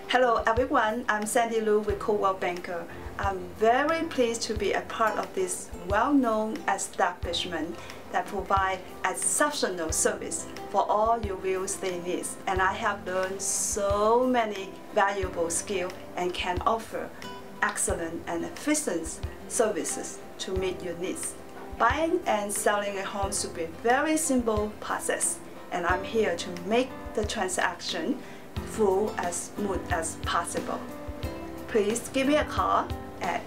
Hello everyone, I'm Sandy Lu with Coldwell Banker. I'm very pleased to be a part of this well-known establishment that provides exceptional service for all your real estate needs. And I have learned so many valuable skills and can offer excellent and efficient services to meet your needs. Buying and selling a home should be a very simple process, and I'm here to make the transaction flow as smooth as possible. Please give me a call at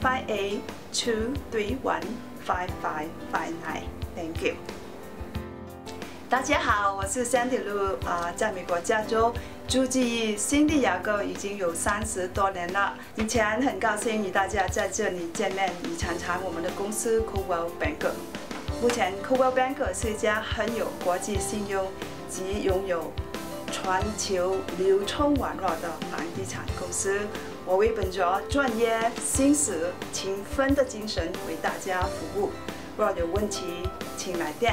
858-231-5559. Thank you. 大家好，我是 Sandy Lu，在美国加州住进新地亚哥已经有30多年了。以前很高兴与大家在这里见面，以常常我们的公司 Coldwell Banker。目前 Coldwell Banker 是一家很有国际信用及拥有全球流通网络的房地产公司。我为本着专业、信实、勤奋的精神为大家服务。若有问题，请来电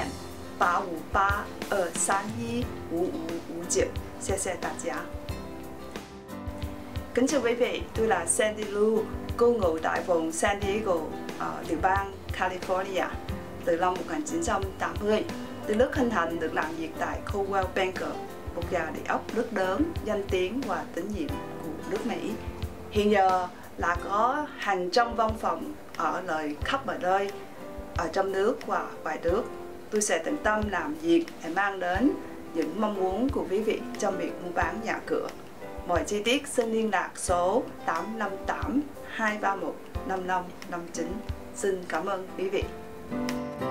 858-231-5559。谢谢大家。kính chào quý vị, tôi là Sandy Lu, cư ngụ tại vùng San Diego, tiểu bang California. Từ năm 1980, tôi rất hân hạnh được làm việc tại Coldwell Banker, một nhà địa ốc rất lớn, danh tiếng và tín nhiệm của nước Mỹ. Hiện giờ là có hàng trăm văn phòng ở nơi khắp mọi nơi, ở trong nước và ngoài nước. Tôi sẽ tận tâm làm việc để mang đến những mong muốn của quý vị trong việc mua bán nhà cửa. Mọi chi tiết xin liên lạc số 858-231-5559. Xin cảm ơn quý vị.